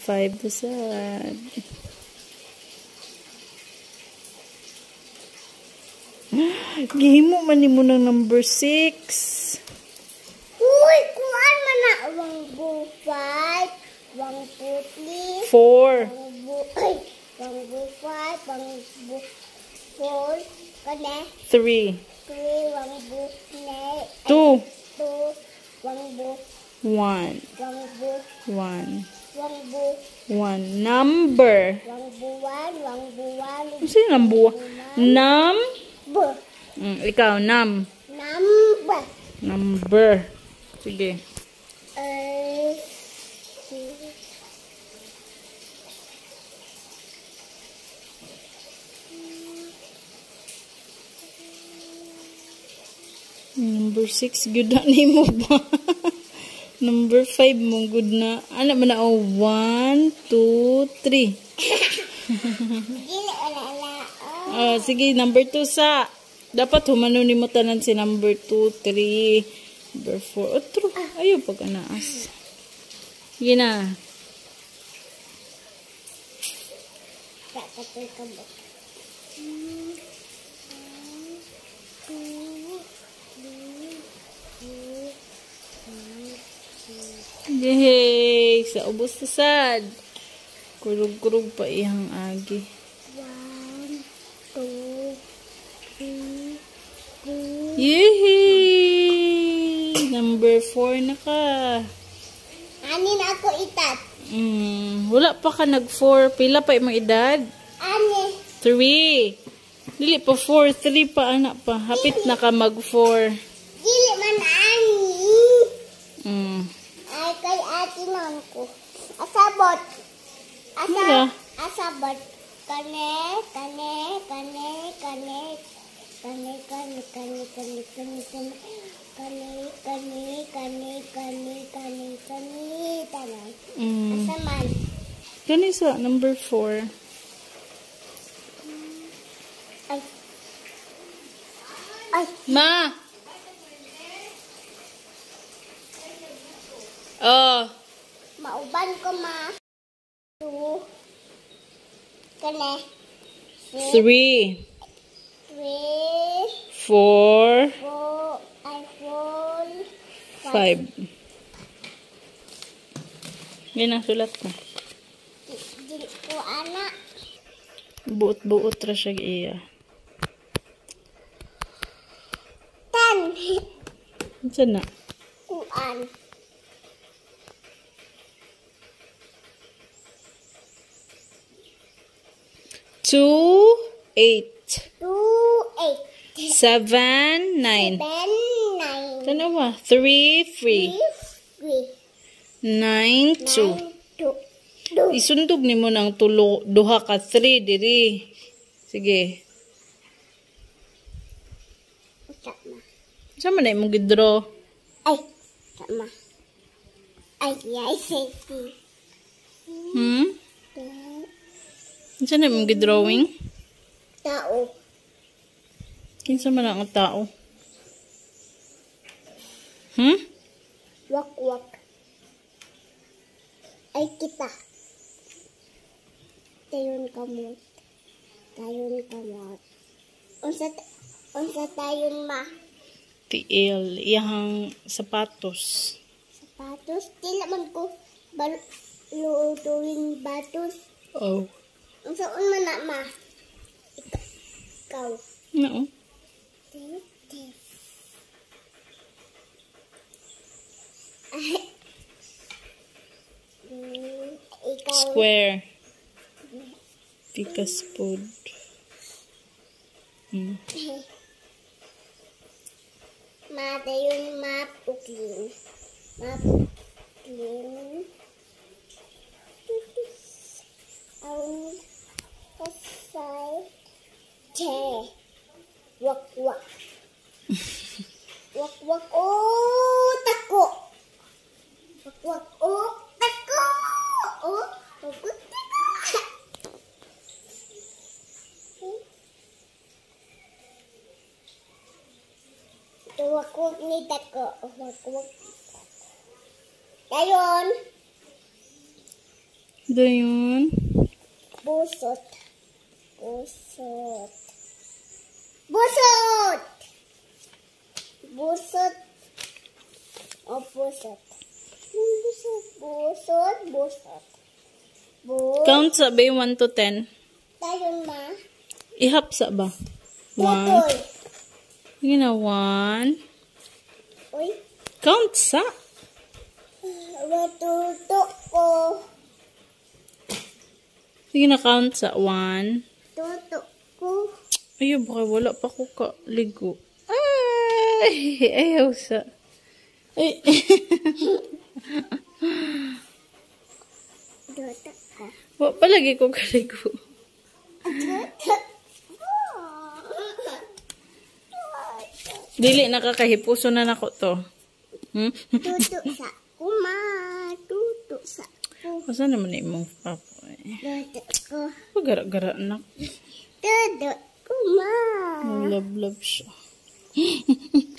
5 to sad. Gihimo man ni mo ng number 6. Uy, kuan man na. 1, 2, 5. 1, 2, 3. 4. 1, 2, 5. 1, 2, 4. Kane. 3. 3. 1, 2, 2. 2. 1, 2. 1. 1. 1, 2. 1. Number. 1, 2, 1. 1, 2, 1. Ano sa'yo number? Num? Number. Ikaw, num. Number. Number. Sige. Number 6, good na ni mo ba? Number 5 mo, good na. Ano ba na? 1, 2, 3. Sige, number 2 sa. Dapat humano ni mo tanan si number 2, 3, number 4. Otro. Ayaw pag anaas. Sige na. Yay! Sa ubos na sad. Kurug-kurug pa ihang agi. 1, 2, 3, 4. Yay! Number 4 na ka. Anin ako itat. Wala pa ka nag-4. Pila pa imong edad? Ani. 3. Dili pa 4. 3 pa, anak pa. Hapit na ka mag-4. Dili man ani. Ay kay ati non ko. Asabot. Asabot. Kane. Asaman. Kani sa number 4. Ay. Ma! Oh. Mauban ko ma. 2. Kane. 3. 3. 4. 5. 5. Yan ang sulat ko. Dili ko anak. Buot-buot ra siya iya. 10. Saan na? Kuan. 2, 8. 2, 8. 7, 9. 7, 9. Ano ba? 3, 3. 9, 2. Isundog ni mo ng duha ka 3 diri. Sige. Saan man na imong gidraw? Ay, sama. Ay, safety. Saan na imong gidrawing? Tao. Kinsa man ang tao? Wak-wak. Ay, kita. Tayon kamot. Unsa tayon ma? Tiil. Iyahang sapatos. Sapatos? Tila man ko lutuin batos. Oh. Unsa man na ma? Ikaw. No. Ikaw. Square. Pikas food. Mata yung mapuklin. Mapuklin. Ang kasay. Che. Wak-wak. Wak-wak. Oh, tako. Wak-wak. Oh, tako. Oh, wak-wak. Wak-wak ni tako. Wak-wak. Tayon. Dayon. Busot. Busot. Busot! Busot. O, busot. Busot. Busot. Busot. Busot. Count sa ba 1 to 10? Tayon ma. Ihapsa ba? 1. Tutoy. Sige na, 1. Uy. Count sa. Matuto ko. Sige na, count sa 1. Tuto ko. Ayaw, baka wala pa ko kaligo. Ay! Ayaw sa. Ay! Tuto ko. Wa palagi ko kaligo. Tuto. Dili, nakakahipuso na nako to. Tuto sa kuma. Tuto sa ko. Asa naman imong papo eh. Tuto ko. Pagara-gara na. Tuto kuma. Love siya.